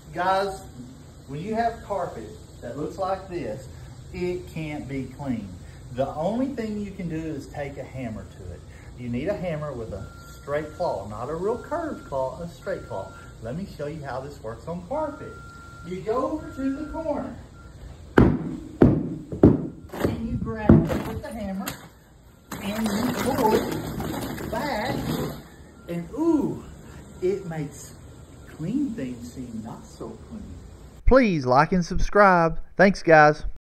Guys, when you have carpet that looks like this, it can't be clean. The only thing you can do is take a hammer to it. You need a hammer with a straight claw, not a real curved claw, a straight claw. Let me show you how this works on carpet. You go over to the corner and you grab it with the hammer and you pull it back, and ooh, it makes clean things seem not so clean. Please like and subscribe. Thanks, guys.